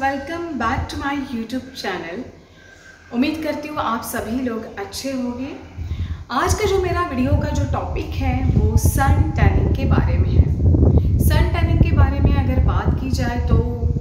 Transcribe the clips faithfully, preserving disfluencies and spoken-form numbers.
Welcome back to my YouTube channel. उम्मीद करती हूँ आप सभी लोग अच्छे होंगे। आज का जो मेरा वीडियो का जो टॉपिक है वो सन टैनिंग के बारे में है। सन टैनिंग के बारे में अगर बात की जाए तो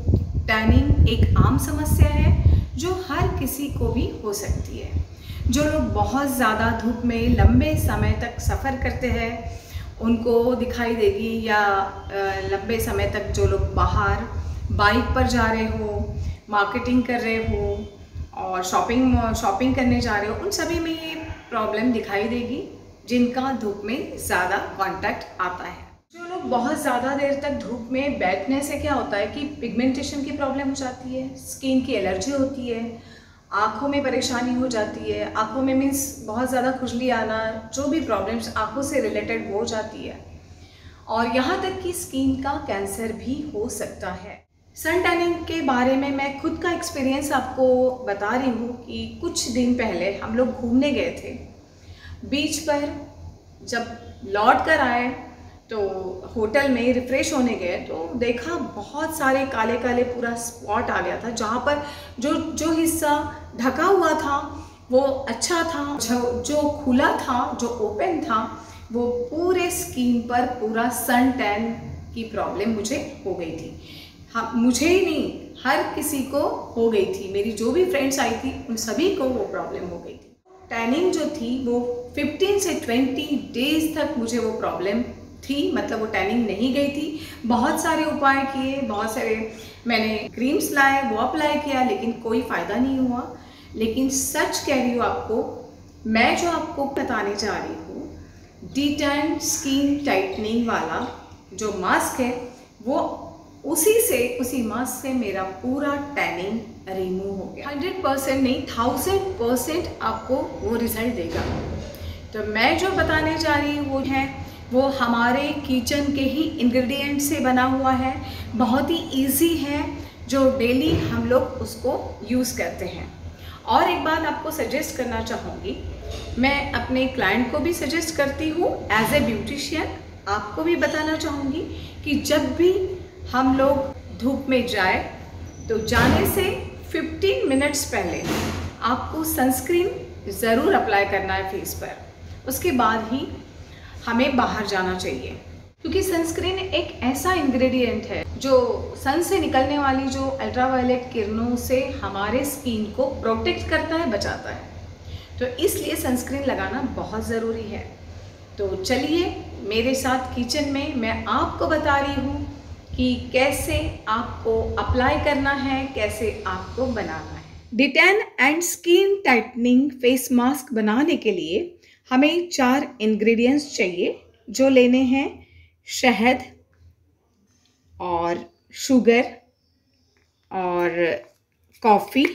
टैनिंग एक आम समस्या है जो हर किसी को भी हो सकती है। जो लोग बहुत ज़्यादा धूप में लंबे समय तक सफ़र करते हैं उनको दिखाई देगी, या लंबे समय तक जो लोग बाहर बाइक पर जा रहे हो, मार्केटिंग कर रहे हो और शॉपिंग शॉपिंग करने जा रहे हो, उन सभी में ये प्रॉब्लम दिखाई देगी जिनका धूप में ज़्यादा कांटेक्ट आता है। जो लोग बहुत ज़्यादा देर तक धूप में बैठने से क्या होता है कि पिगमेंटेशन की प्रॉब्लम हो जाती है, स्किन की एलर्जी होती है, आँखों में परेशानी हो जाती है। आँखों में मीन्स बहुत ज़्यादा खुजली आना, जो भी प्रॉब्लम्स आँखों से रिलेटेड हो जाती है, और यहाँ तक कि स्किन का कैंसर भी हो सकता है। सन टैनिंग के बारे में मैं खुद का एक्सपीरियंस आपको बता रही हूँ कि कुछ दिन पहले हम लोग घूमने गए थे बीच पर। जब लौट कर आए तो होटल में रिफ़्रेश होने गए तो देखा बहुत सारे काले काले पूरा स्पॉट आ गया था, जहाँ पर जो जो हिस्सा ढका हुआ था वो अच्छा था, जो जो खुला था, जो ओपन था, वो पूरे स्किन पर पूरा सन टैन की प्रॉब्लम मुझे हो गई थी। हाँ, मुझे ही नहीं, हर किसी को हो गई थी। मेरी जो भी फ्रेंड्स आई थी उन सभी को वो प्रॉब्लम हो गई थी। टैनिंग जो थी वो पंद्रह से बीस डेज तक मुझे वो प्रॉब्लम थी, मतलब वो टैनिंग नहीं गई थी। बहुत सारे उपाय किए, बहुत सारे मैंने क्रीम्स लाए, वो अप्लाई किया, लेकिन कोई फ़ायदा नहीं हुआ। लेकिन सच कह रही हूँ आपको, मैं जो आपको बताने जा रही हूँ, डी टैन स्किन टाइटनिंग वाला जो मास्क है, वो उसी से उसी मास्क से मेरा पूरा टैनिंग रिमूव हो गया। हंड्रेड परसेंट नहीं, थाउजेंड परसेंट आपको वो रिजल्ट देगा। तो मैं जो बताने जा रही हूँ वो है वो हमारे किचन के ही इंग्रेडिएंट से बना हुआ है। बहुत ही इजी है, जो डेली हम लोग उसको यूज़ करते हैं। और एक बात आपको सजेस्ट करना चाहूँगी, मैं अपने क्लाइंट को भी सजेस्ट करती हूँ, एज ए ब्यूटिशियन आपको भी बताना चाहूँगी कि जब भी हम लोग धूप में जाए तो जाने से पंद्रह मिनट्स पहले आपको सनस्क्रीन ज़रूर अप्लाई करना है फेस पर। उसके बाद ही हमें बाहर जाना चाहिए, क्योंकि सनस्क्रीन एक ऐसा इंग्रेडिएंट है जो सन से निकलने वाली जो अल्ट्रावायलेट किरणों से हमारे स्किन को प्रोटेक्ट करता है, बचाता है। तो इसलिए सनस्क्रीन लगाना बहुत ज़रूरी है। तो चलिए मेरे साथ किचन में मैं आपको बता रही हूँ कि कैसे आपको अप्लाई करना है, कैसे आपको बनाना है। De tan and skin tightening face mask बनाने के लिए हमें चार इंग्रेडिएंट्स चाहिए, जो लेने हैं शहद और शुगर और कॉफ़ी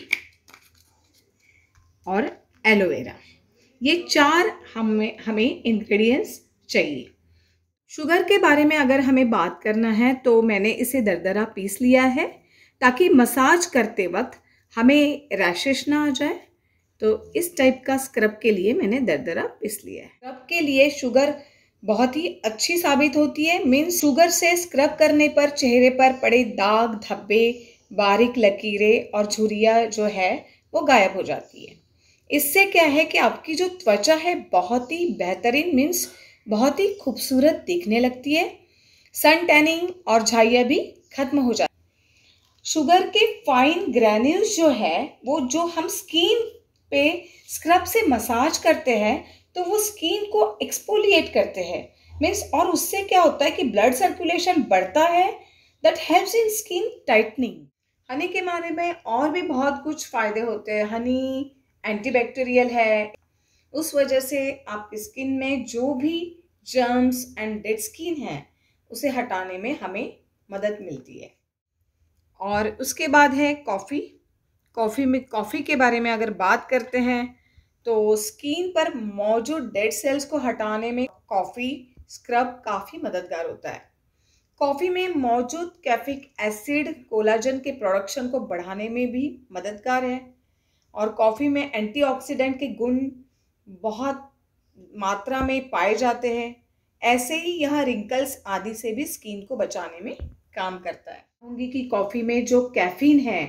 और एलोवेरा। ये चार हमें हमें इंग्रेडिएंट्स चाहिए। शुगर के बारे में अगर हमें बात करना है तो मैंने इसे दरदरा पीस लिया है, ताकि मसाज करते वक्त हमें रैशेस ना आ जाए। तो इस टाइप का स्क्रब के लिए मैंने दरदरा पीस लिया है। स्क्रब के लिए शुगर बहुत ही अच्छी साबित होती है। मीन्स शुगर से स्क्रब करने पर चेहरे पर पड़े दाग, धब्बे, बारीक लकीरें और झुर्रियाँ जो है वो गायब हो जाती है। इससे क्या है कि आपकी जो त्वचा है बहुत ही बेहतरीन, मीन्स बहुत ही खूबसूरत दिखने लगती है। सन टैनिंग और झाइयाँ भी खत्म हो जाती है। शुगर के फाइन ग्रैन्यूल्स जो है वो जो हम स्किन पे स्क्रब से मसाज करते हैं तो वो स्किन को एक्सफोलिएट करते हैं, मीन्स, और उससे क्या होता है कि ब्लड सर्कुलेशन बढ़ता है। That helps in skin tightening. Honey के बारे में और भी बहुत कुछ फ़ायदे होते हैं। हनी एंटीबैक्टीरियल है, उस वजह से आपकी स्किन में जो भी जर्म्स एंड डेड स्किन है उसे हटाने में हमें मदद मिलती है। और उसके बाद है कॉफ़ी। कॉफ़ी में कॉफ़ी के बारे में अगर बात करते हैं तो स्किन पर मौजूद डेड सेल्स को हटाने में कॉफ़ी स्क्रब काफ़ी मददगार होता है। कॉफ़ी में मौजूद कैफिक एसिड कोलाजन के प्रोडक्शन को बढ़ाने में भी मददगार है। और कॉफ़ी में एंटीऑक्सीडेंट के गुण बहुत मात्रा में पाए जाते हैं। ऐसे ही यह रिंकल्स आदि से भी स्किन को बचाने में काम करता है। कहूँगी कि कॉफ़ी में जो कैफीन है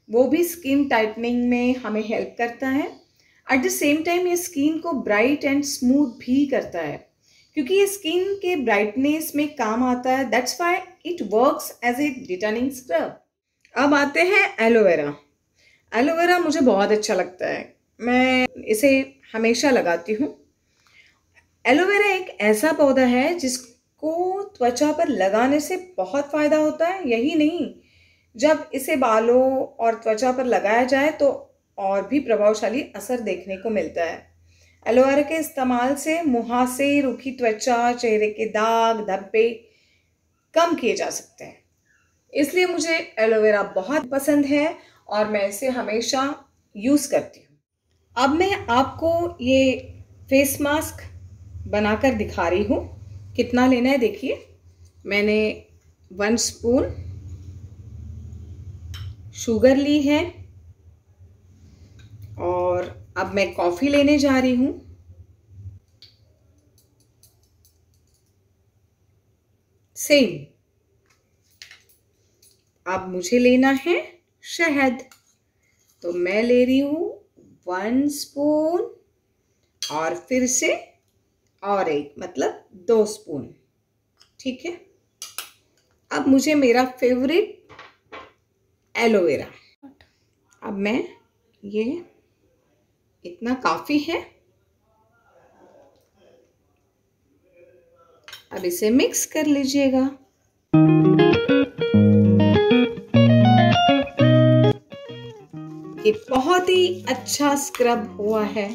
वो भी स्किन टाइटनिंग में हमें हेल्प करता है। एट द सेम टाइम ये स्किन को ब्राइट एंड स्मूथ भी करता है, क्योंकि ये स्किन के ब्राइटनेस में काम आता है। That's why it works as a returning scrub. अब आते हैं एलोवेरा। एलोवेरा मुझे बहुत अच्छा लगता है, मैं इसे हमेशा लगाती हूँ। एलोवेरा एक ऐसा पौधा है जिसको त्वचा पर लगाने से बहुत फ़ायदा होता है। यही नहीं, जब इसे बालों और त्वचा पर लगाया जाए तो और भी प्रभावशाली असर देखने को मिलता है। एलोवेरा के इस्तेमाल से मुहासे, रूखी त्वचा, चेहरे के दाग धब्बे कम किए जा सकते हैं। इसलिए मुझे एलोवेरा बहुत पसंद है और मैं इसे हमेशा यूज़ करती हूँ। अब मैं आपको ये फेस मास्क बनाकर दिखा रही हूँ। कितना लेना है देखिए, मैंने वन स्पून शुगर ली है और अब मैं कॉफ़ी लेने जा रही हूँ। सेम। अब मुझे लेना है शहद, तो मैं ले रही हूँ वन स्पून और फिर से और एक, मतलब दो स्पून। ठीक है। अब मुझे मेरा फेवरेट एलोवेरा, अब मैं ये इतना काफ़ी है। अब इसे मिक्स कर लीजिएगा। ये बहुत ही अच्छा स्क्रब हुआ है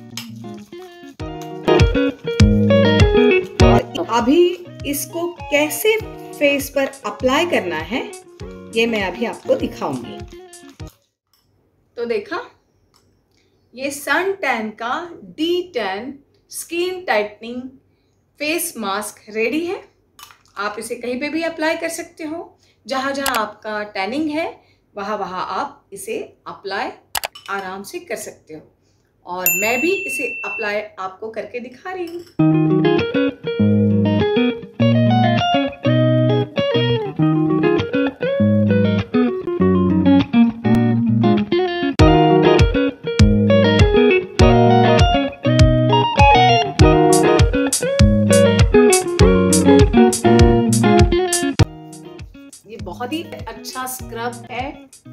और अभी इसको कैसे फेस पर अप्लाई करना है ये मैं अभी आपको दिखाऊंगी। तो देखा, ये सन टैन का de tan skin tightening face mask ready है। आप इसे कहीं पे भी अप्लाई कर सकते हो। जहाँ जहाँ आपका टैनिंग है वहाँ वहाँ आप इसे अप्लाई आराम से कर सकते हो। और मैं भी इसे अप्लाई आपको करके दिखा रही हूँ। ये बहुत ही अच्छा स्क्रब है।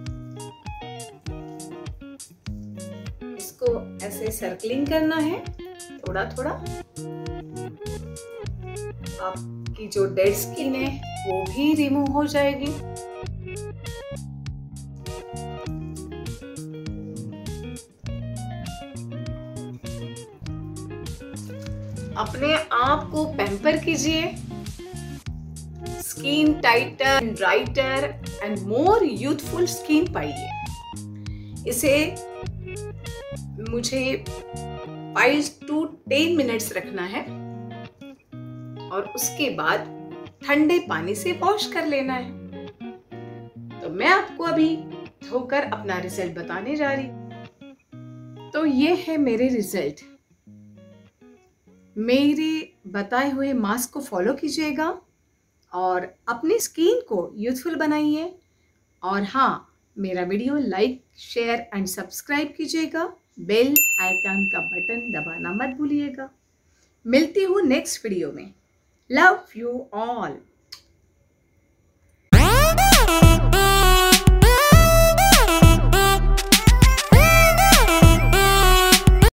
इसको ऐसे सर्कलिंग करना है थोड़ा थोड़ा। आपकी जो डेड स्किन है वो भी रिमूव हो जाएगी। अपने आप को पैम्पर कीजिए। Skin tighter, brighter and more youthful skin पाइए। इसे मुझे फाइव टू टेन मिनट्स रखना है और उसके बाद ठंडे पानी से वॉश कर लेना है। तो मैं आपको अभी धोकर अपना रिजल्ट बताने जा रही हूँ। तो ये है मेरे रिजल्ट। मेरे बताए हुए मास्क को फॉलो कीजिएगा और अपनी स्किन को यूथफुल बनाइए। और हाँ, मेरा video like, share and subscribe कीजिएगा। बेल आइकन का बटन दबाना मत भूलिएगा। मिलती हूँ नेक्स्ट वीडियो में। Love you all.